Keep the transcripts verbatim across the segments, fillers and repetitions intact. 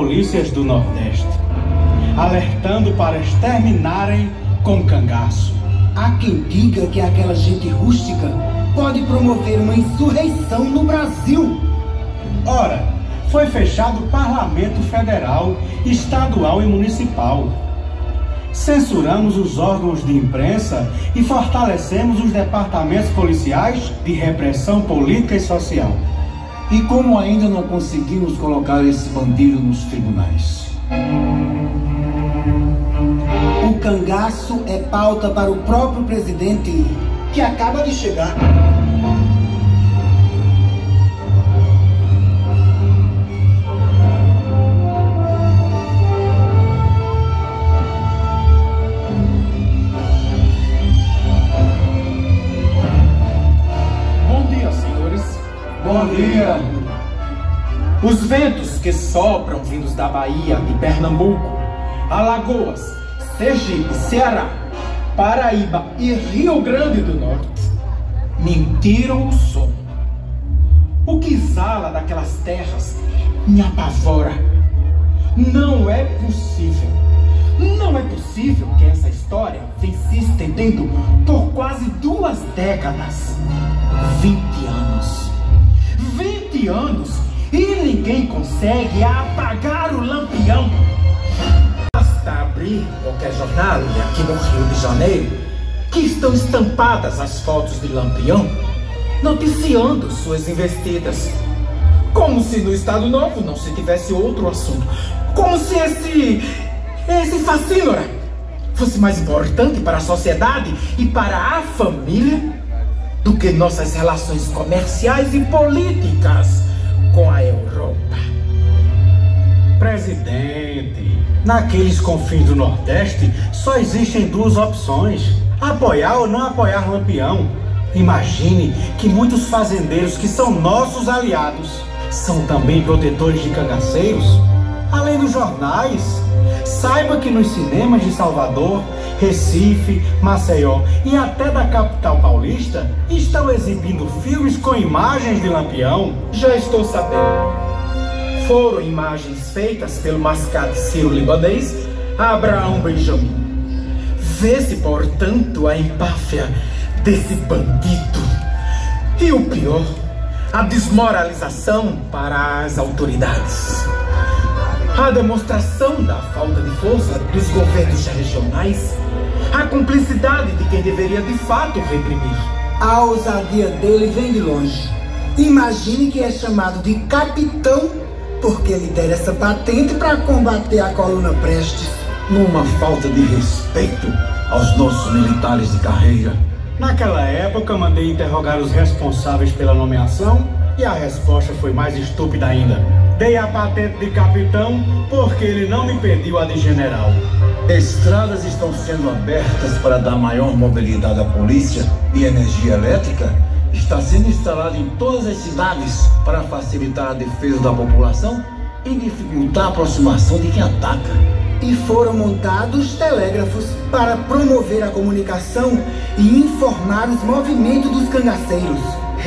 polícias do Nordeste, alertando para exterminarem com cangaço. Há quem diga que aquela gente rústica pode promover uma insurreição no Brasil. Ora, foi fechado o Parlamento Federal, Estadual e Municipal. Censuramos os órgãos de imprensa e fortalecemos os departamentos policiais de repressão política e social. E como ainda não conseguimos colocar esse bandido nos tribunais? O cangaço é pauta para o próprio presidente, que acaba de chegar. Bom dia, senhores. Bom dia! Os ventos que sopram vindos da Bahia, de Pernambuco, Alagoas, Sergipe, Ceará, Paraíba e Rio Grande do Norte mentiram o som. O que exala daquelas terras me apavora. Não é possível, não é possível que essa história vem se estendendo por quase duas décadas. Vinte anos. Vinte anos e ninguém consegue apagar o lampião. Basta abrir qualquer jornal aqui no Rio de Janeiro que estão estampadas as fotos de Lampião noticiando suas investidas. Como se no Estado Novo não se tivesse outro assunto. Como se esse, esse facínora fosse mais importante para a sociedade e para a família do que nossas relações comerciais e políticas com a Europa. Presidente, naqueles confins do Nordeste só existem duas opções: apoiar ou não apoiar Lampião. Imagine que muitos fazendeiros que são nossos aliados são também protetores de cangaceiros. Além dos jornais, saiba que nos cinemas de Salvador, Recife, Maceió e até da capital paulista estão exibindo filmes com imagens de Lampião. Já estou sabendo. Foram imagens feitas pelo mascate sírio-libanês Abraão Benjamin. Vê-se, portanto, a empáfia desse bandido. E o pior, a desmoralização para as autoridades. A demonstração da falta de força dos governos regionais. A cumplicidade de quem deveria de fato reprimir. A ousadia dele vem de longe. Imagine que é chamado de capitão porque ele der essa patente para combater a coluna Prestes. Numa falta de respeito aos nossos militares de carreira. Naquela época, mandei interrogar os responsáveis pela nomeação e a resposta foi mais estúpida ainda. Dei a patente de capitão porque ele não me pediu a de general. Estradas estão sendo abertas para dar maior mobilidade à polícia e energia elétrica está sendo instalada em todas as cidades para facilitar a defesa da população e dificultar a aproximação de quem ataca. E foram montados telégrafos para promover a comunicação e informar os movimentos dos cangaceiros.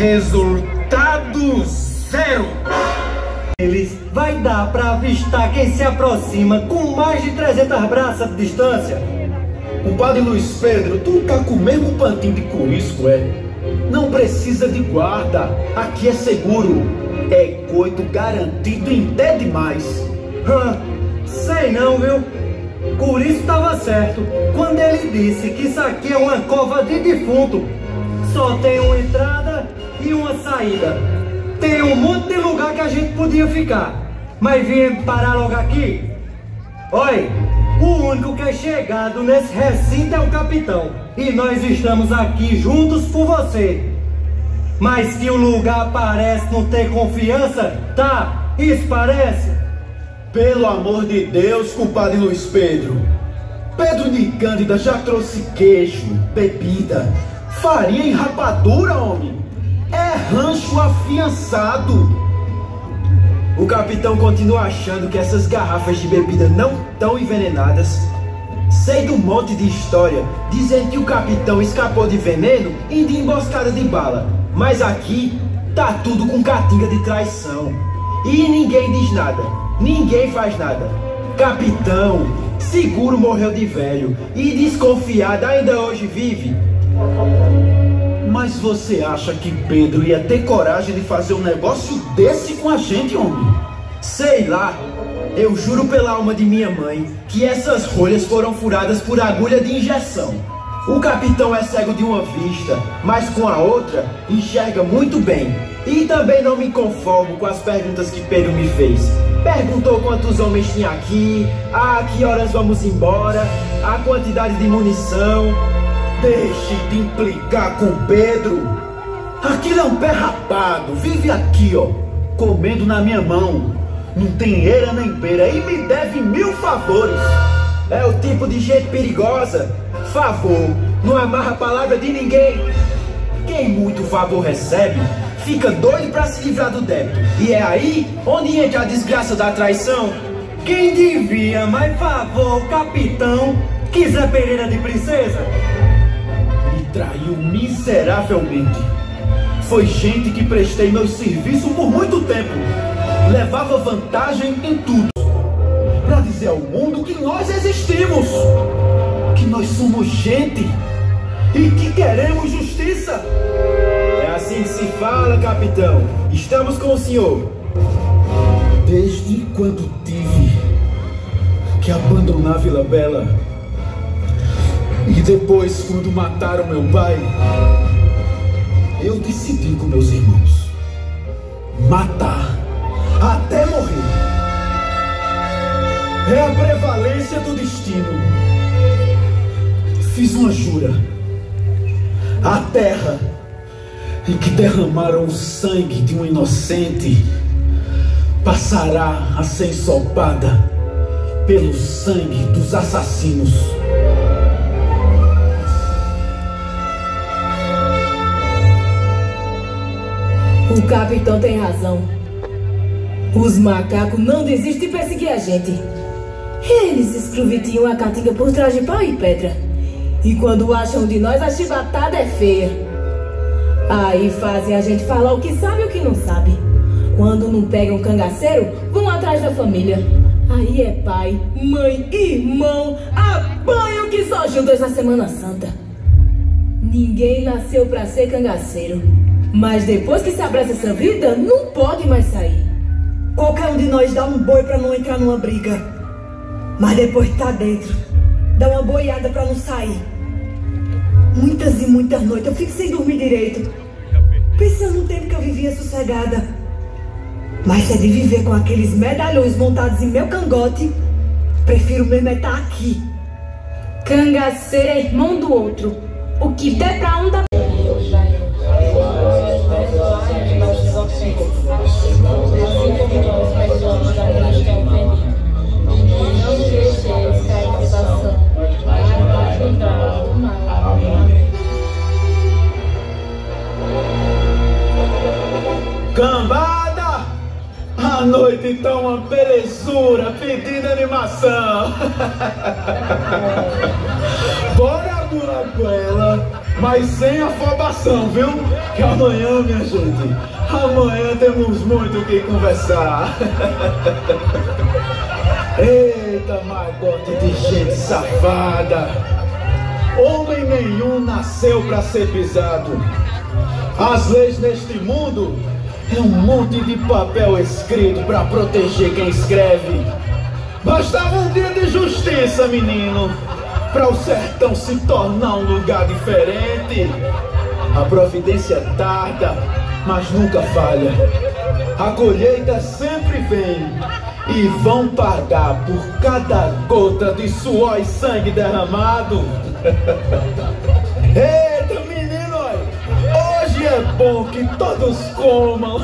Resultado zero! Eles vai dar para avistar quem se aproxima com mais de trezentas braças de distância. Compadre Luiz Pedro, tu tá com o mesmo pantinho de curisco, é? Não precisa de guarda, aqui é seguro. É coito garantido em até demais. Hã, sei não, viu? Por isso estava certo quando ele disse que isso aqui é uma cova de defunto. Só tem uma entrada e uma saída. Tem um monte de lugar que a gente podia ficar, mas viemos parar logo aqui. Olha, o único que é chegado nesse recinto é o capitão. E nós estamos aqui juntos por você. Mas que o lugar parece não ter confiança, tá? Isso parece? Pelo amor de Deus, compadre Luiz Pedro. Pedro de Cândida já trouxe queijo, bebida, farinha e rapadura, homem. É rancho afiançado. O capitão continua achando que essas garrafas de bebida não estão envenenadas. Sei de um monte de história dizendo que o capitão escapou de veneno e de emboscada de bala. Mas aqui tá tudo com catinga de traição. E ninguém diz nada. ninguém faz nada. Capitão, seguro morreu de velho e desconfiado ainda hoje vive. Mas você acha que Pedro ia ter coragem de fazer um negócio desse com a gente, homem? Sei lá. Eu juro pela alma de minha mãe que essas rolhas foram furadas por agulha de injeção. O capitão é cego de uma vista, mas com a outra enxerga muito bem. E também não me conformo com as perguntas que Pedro me fez. Perguntou quantos homens tinha aqui, a que horas vamos embora, a quantidade de munição. Deixe de implicar com Pedro. Aquilo é um pé rapado, vive aqui, ó, comendo na minha mão. Não tem eira nem beira e me deve mil favores. É o tipo de gente perigosa. Favor, não amarra a palavra de ninguém. Quem muito favor recebe, fica doido pra se livrar do débito. E é aí onde entra a desgraça da traição. Quem devia mais favor, capitão, quiser Pereira de princesa? Me traiu miseravelmente. Foi gente que prestei meu serviço por muito tempo. Levava vantagem em tudo, para dizer ao mundo que nós existimos, que nós somos gente e que queremos justiça. É assim que se fala, capitão. Estamos com o senhor. Desde quando tive que abandonar Vila Bela e depois quando mataram meu pai, eu decidi com meus irmãos matar até morrer. É a prevalência do destino. Fiz uma jura. A terra em que derramaram o sangue de um inocente passará a ser ensopada pelo sangue dos assassinos. O capitão tem razão. Os macacos não desistem de perseguir a gente. Eles escrevitiam a caatinga por trás de pau e pedra. E quando acham de nós, a chibatada é feia. Aí fazem a gente falar o que sabe e o que não sabe. Quando não pegam cangaceiro, vão atrás da família. Aí é pai, mãe, irmão, apanham que só juntos na Semana Santa. Ninguém nasceu pra ser cangaceiro. Mas depois que se abraça essa vida, não pode mais sair. Qualquer um de nós dá um boi pra não entrar numa briga. Mas depois que tá dentro, dá uma boiada pra não sair. Muitas e muitas noites eu fico sem dormir direito, pensando no tempo que eu vivia sossegada. Mas se é de viver com aqueles medalhões montados em meu cangote, prefiro mesmo é estar aqui. Cangaceiro é irmão do outro. O que der pra um dá. Cambada! A noite tá uma belezura, pedindo animação. Bora Buraguela, mas sem afobação, viu? Que amanhã, minha gente, amanhã temos muito o que conversar. Eita, magote de gente safada. Homem nenhum nasceu pra ser pisado. As leis neste mundo é um monte de papel escrito pra proteger quem escreve. Bastava um dia de justiça, menino, pra o sertão se tornar um lugar diferente. A providência tarda, mas nunca falha. A colheita sempre vem e vão pagar por cada gota de suor e sangue derramado. Eita, menino, hoje é bom que todos comam,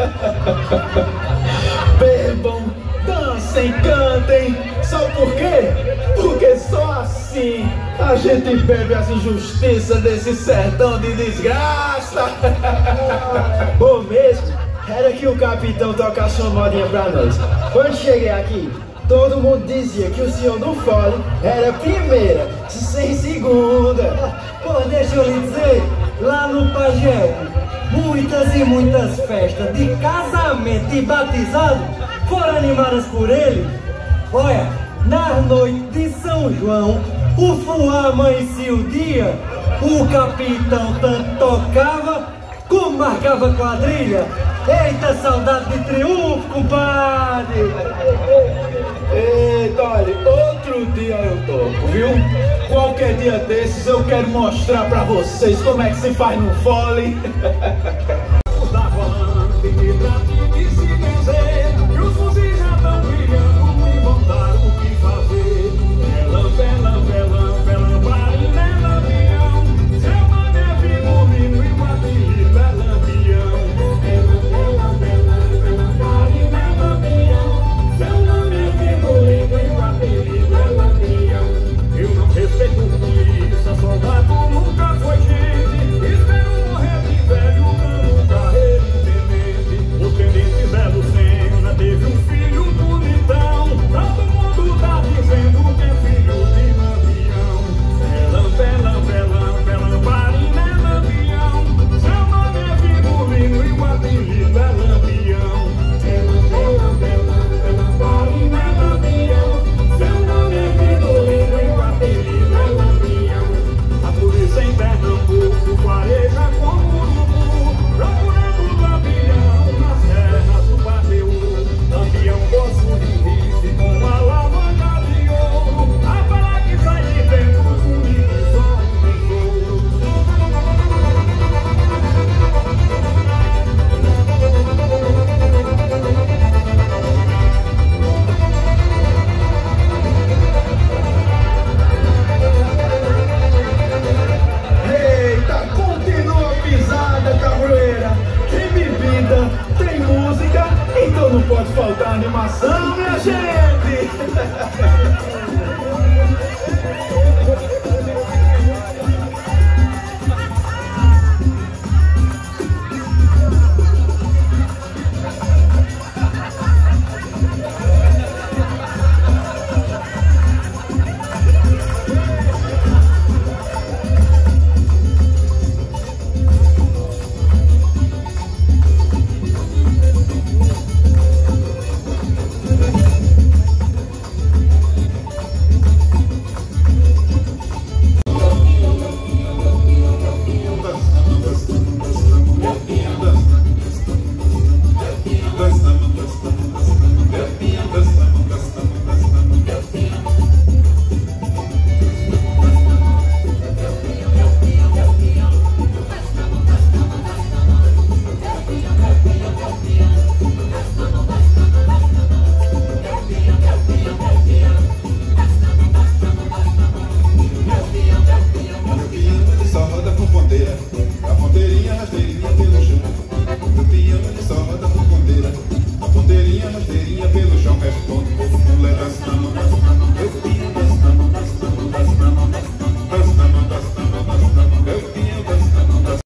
bebam, dancem, cantem. Sabe por quê? Porque só assim a gente bebe as injustiças desse sertão de desgraça. Bom mesmo era que o capitão tocasse uma modinha pra nós. Quando cheguei aqui, todo mundo dizia que o senhor do fole era primeira, sem segunda. Pô, deixa eu lhe dizer, lá no Pajé, muitas e muitas festas de casamento e batizado foram animadas por ele. Olha, na noite de São João, o fuá amanhecia o dia, o capitão tanto tocava como marcava quadrilha. Eita, saudade de triunfo, compadre! Eita, olha, outro dia eu toco, viu? Qualquer dia desses eu quero mostrar pra vocês como é que se faz no fole.